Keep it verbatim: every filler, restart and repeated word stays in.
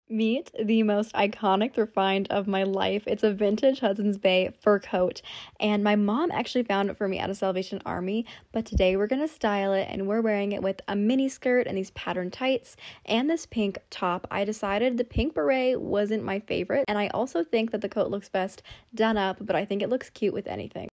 Meet the most iconic thrift find of my life. It's a vintage Hudson's Bay fur coat, and my mom actually found it for me at a Salvation Army, but today we're going to style it, and we're wearing it with a mini skirt and these patterned tights and this pink top. I decided the pink beret wasn't my favorite, and I also think that the coat looks best done up, but I think it looks cute with anything.